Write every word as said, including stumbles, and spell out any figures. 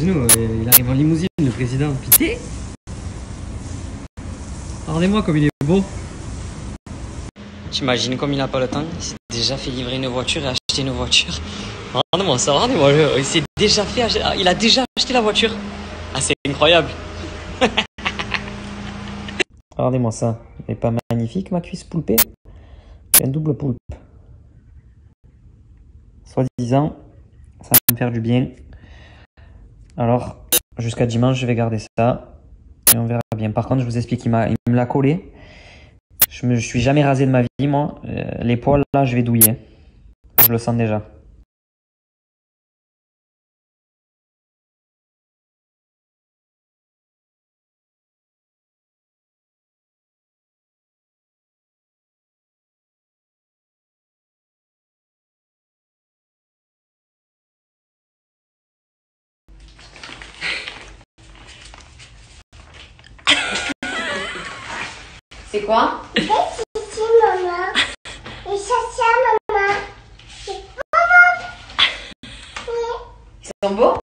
nous, euh, il arrive en limousine, le président. Putain. Regardez-moi comme il est beau. T'imagines comme il n'a pas le temps? Il s'est déjà fait livrer une voiture et acheter une voiture. Regardez-moi ça, regardez-moi. Il s'est déjà fait acheter... Il a déjà acheté la voiture. Ah, c'est incroyable. Regardez-moi ça. Elle est pas magnifique ma cuisse poulpée? C'est un double poulpe. Soi-disant, ça va me faire du bien. Alors, jusqu'à dimanche, je vais garder ça. Et on verra bien. Par contre, je vous explique, il, m'a, il me l'a collé. Je me je suis jamais rasé de ma vie, moi. Euh, les poils, là, je vais douiller. Je le sens déjà. C'est quoi? C'est ici, maman. Et ça, ça, maman. Ils sont beaux?